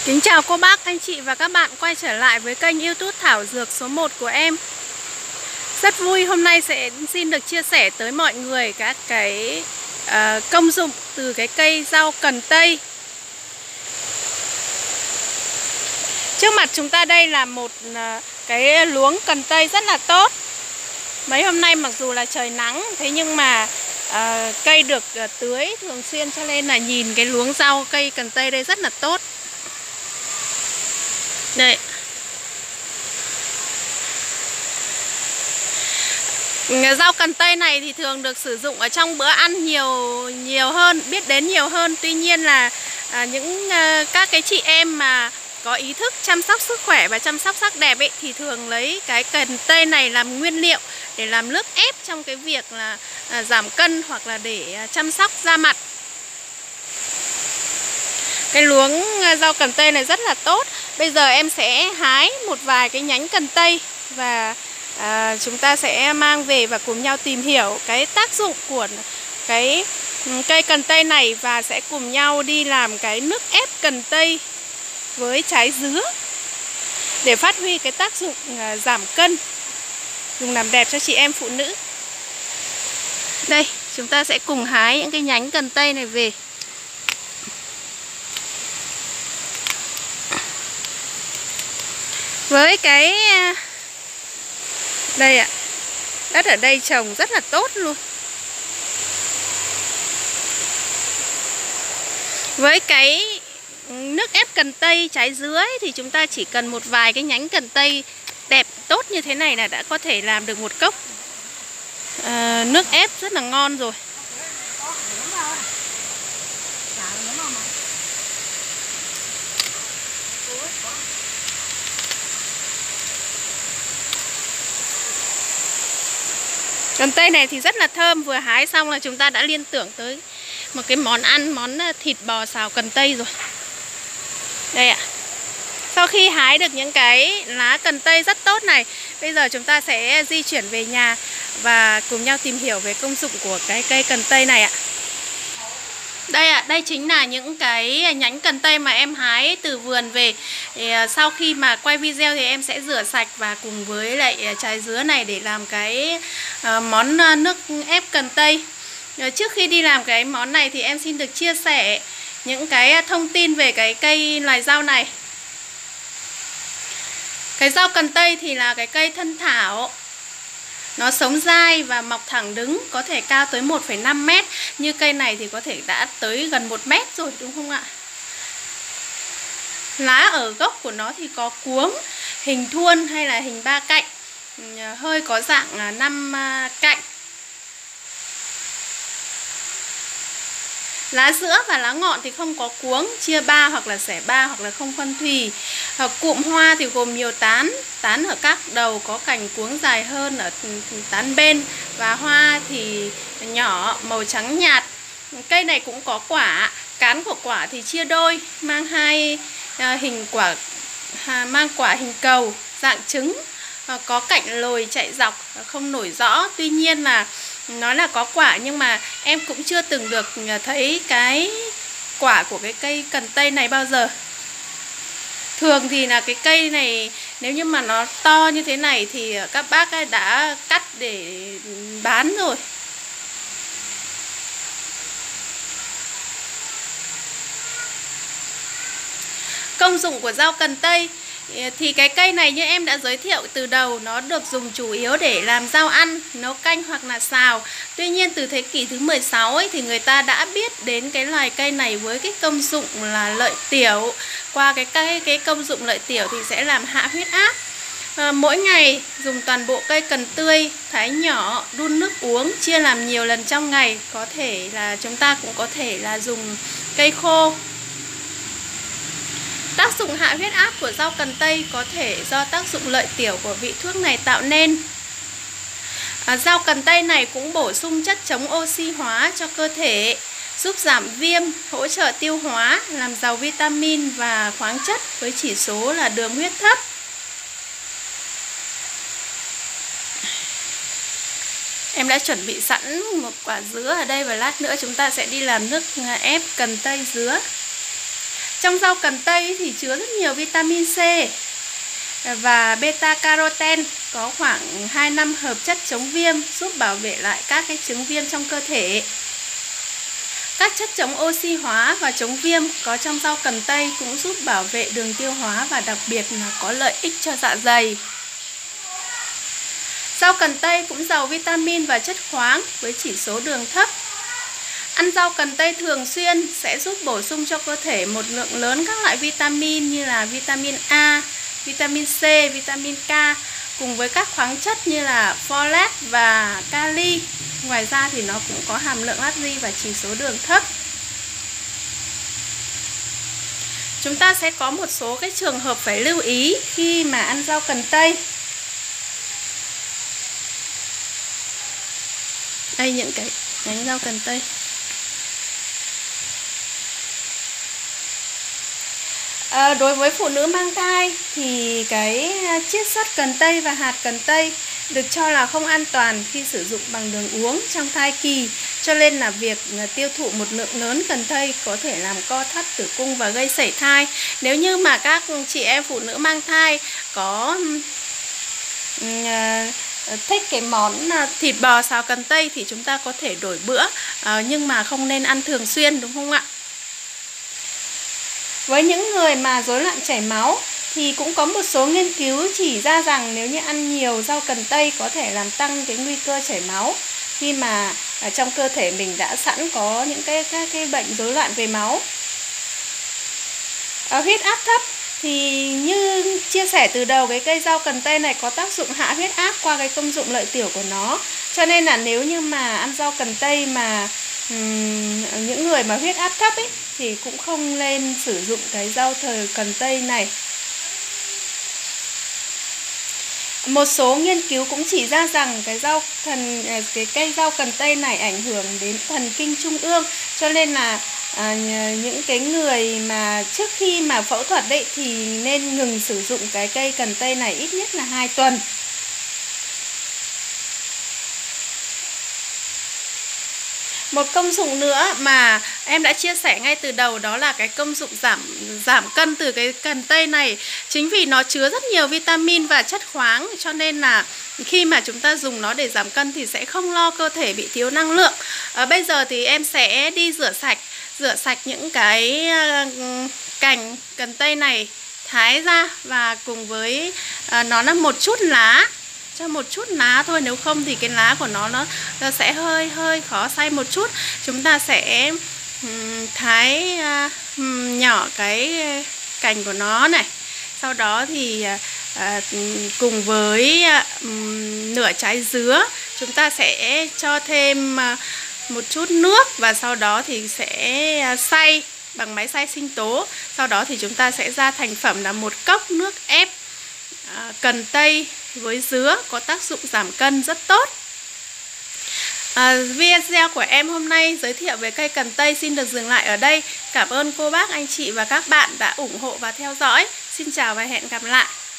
Kính chào cô bác, anh chị và các bạn quay trở lại với kênh YouTube Thảo Dược số 1 của em. Rất vui hôm nay sẽ xin được chia sẻ tới mọi người các cái công dụng từ cái cây rau cần tây. Trước mặt chúng ta đây là một cái luống cần tây rất là tốt. Mấy hôm nay mặc dù là trời nắng, thế nhưng mà cây được tưới thường xuyên, cho nên là nhìn cái luống rau cây cần tây đây rất là tốt. Đây. Rau cần tây này thì thường được sử dụng ở trong bữa ăn nhiều hơn, biết đến nhiều hơn. Tuy nhiên là các cái chị em mà có ý thức chăm sóc sức khỏe và chăm sóc sắc đẹp ấy, thì thường lấy cái cần tây này làm nguyên liệu để làm nước ép trong cái việc là giảm cân hoặc là để chăm sóc da mặt. Cái luống rau cần tây này rất là tốt. Bây giờ em sẽ hái một vài cái nhánh cần tây và chúng ta sẽ mang về và cùng nhau tìm hiểu cái tác dụng của cái cây cần tây này, và sẽ cùng nhau đi làm cái nước ép cần tây với trái dứa để phát huy cái tác dụng giảm cân, dùng làm đẹp cho chị em phụ nữ. Đây, chúng ta sẽ cùng hái những cái nhánh cần tây này về. Với cái đây ạ, đất ở đây trồng rất là tốt luôn. Với cái nước ép cần tây trái dứa ấy, thì chúng ta chỉ cần một vài cái nhánh cần tây đẹp tốt như thế này là đã có thể làm được một cốc nước ép rất là ngon rồi. Cần tây này thì rất là thơm, vừa hái xong là chúng ta đã liên tưởng tới một cái món ăn, món thịt bò xào cần tây rồi. Đây ạ. Sau khi hái được những cái lá cần tây rất tốt này, bây giờ chúng ta sẽ di chuyển về nhà và cùng nhau tìm hiểu về công dụng của cái cây cần tây này ạ. Đây ạ, đây chính là những cái nhánh cần tây mà em hái từ vườn về. Thì sau khi mà quay video thì em sẽ rửa sạch và cùng với lại trái dứa này để làm cái món nước ép cần tây. Trước khi đi làm cái món này thì em xin được chia sẻ những cái thông tin về cái cây loài rau này. Cái rau cần tây thì là cái cây thân thảo. Nó sống dai và mọc thẳng đứng, có thể cao tới 1,5 mét. Như cây này thì có thể đã tới gần 1 mét rồi, đúng không ạ? Lá ở gốc của nó thì có cuống, hình thuôn hay là hình 3 cạnh, hơi có dạng 5 cạnh. Lá giữa và lá ngọn thì không có cuống, chia 3 hoặc là xẻ 3 hoặc là không phân thùy. Cụm hoa thì gồm nhiều tán, tán ở các đầu có cành cuống dài hơn ở tán bên, và hoa thì nhỏ, màu trắng nhạt. Cây này cũng có quả, cán của quả thì chia đôi, mang mang quả hình cầu, dạng trứng, có cạnh lồi chạy dọc, không nổi rõ. Tuy nhiên là nó là có quả, nhưng mà em cũng chưa từng được thấy cái quả của cái cây cần tây này bao giờ. Thường thì là cái cây này nếu như mà nó to như thế này thì các bác ấy đã cắt để bán rồi. Công dụng của rau cần tây thì cái cây này như em đã giới thiệu từ đầu, nó được dùng chủ yếu để làm rau ăn, nấu canh hoặc là xào. Tuy nhiên từ thế kỷ thứ 16 ấy, thì người ta đã biết đến cái loài cây này với cái công dụng là lợi tiểu. Qua cái công dụng lợi tiểu thì sẽ làm hạ huyết áp. Mỗi ngày dùng toàn bộ cây cần tươi, thái nhỏ, đun nước uống, chia làm nhiều lần trong ngày. Có thể là chúng ta cũng có thể là dùng cây khô. Tác dụng hạ huyết áp của rau cần tây có thể do tác dụng lợi tiểu của vị thuốc này tạo nên. Rau cần tây này cũng bổ sung chất chống oxy hóa cho cơ thể, giúp giảm viêm, hỗ trợ tiêu hóa, làm giàu vitamin và khoáng chất với chỉ số là đường huyết thấp. Em đã chuẩn bị sẵn một quả dứa ở đây, và lát nữa chúng ta sẽ đi làm nước ép cần tây dứa. Trong rau cần tây thì chứa rất nhiều vitamin C và beta carotene, có khoảng 2 năm hợp chất chống viêm, giúp bảo vệ lại các cái chứng viêm trong cơ thể. Các chất chống oxy hóa và chống viêm có trong rau cần tây cũng giúp bảo vệ đường tiêu hóa và đặc biệt là có lợi ích cho dạ dày. Rau cần tây cũng giàu vitamin và chất khoáng với chỉ số đường thấp. Ăn rau cần tây thường xuyên sẽ giúp bổ sung cho cơ thể một lượng lớn các loại vitamin như là vitamin A, vitamin C, vitamin K cùng với các khoáng chất như là folate và kali. Ngoài ra thì nó cũng có hàm lượng natri và chỉ số đường thấp. Chúng ta sẽ có một số cái trường hợp phải lưu ý khi mà ăn rau cần tây. Đây những cái nhánh rau cần tây. Đối với phụ nữ mang thai thì cái chiết xuất cần tây và hạt cần tây được cho là không an toàn khi sử dụng bằng đường uống trong thai kỳ, cho nên là việc tiêu thụ một lượng lớn cần tây có thể làm co thắt tử cung và gây sảy thai. Nếu như mà các chị em phụ nữ mang thai có thích cái món thịt bò xào cần tây thì chúng ta có thể đổi bữa, nhưng mà không nên ăn thường xuyên, đúng không ạ? Với những người mà rối loạn chảy máu thì cũng có một số nghiên cứu chỉ ra rằng nếu như ăn nhiều rau cần tây có thể làm tăng cái nguy cơ chảy máu, khi mà trong cơ thể mình đã sẵn có những các cái bệnh rối loạn về máu. Huyết áp thấp thì như chia sẻ từ đầu, cái cây rau cần tây này có tác dụng hạ huyết áp qua cái công dụng lợi tiểu của nó. Cho nên là nếu như mà ăn rau cần tây mà những người mà huyết áp thấp ấy thì cũng không nên sử dụng cái rau cần tây này. Một số nghiên cứu cũng chỉ ra rằng cái cây rau cần tây này ảnh hưởng đến thần kinh trung ương, cho nên là những cái người mà trước khi mà phẫu thuật đấy thì nên ngừng sử dụng cái cây cần tây này ít nhất là 2 tuần. Một công dụng nữa mà em đã chia sẻ ngay từ đầu đó là cái công dụng giảm cân từ cái cần tây này. Chính vì nó chứa rất nhiều vitamin và chất khoáng, cho nên là khi mà chúng ta dùng nó để giảm cân thì sẽ không lo cơ thể bị thiếu năng lượng. Bây giờ thì em sẽ đi rửa sạch những cái cành cần tây này, thái ra và cùng với nó là một chút lá, cho một chút lá thôi, nếu không thì cái lá của nó sẽ hơi khó xay một chút. Chúng ta sẽ thái nhỏ cái cành của nó này. Sau đó thì cùng với nửa trái dứa chúng ta sẽ cho thêm một chút nước và sau đó thì sẽ xay bằng máy xay sinh tố. Sau đó thì chúng ta sẽ ra thành phẩm là một cốc nước ép cần tây với dứa, có tác dụng giảm cân rất tốt. Video của em hôm nay giới thiệu về cây cần tây xin được dừng lại ở đây. Cảm ơn cô bác, anh chị và các bạn đã ủng hộ và theo dõi. Xin chào và hẹn gặp lại.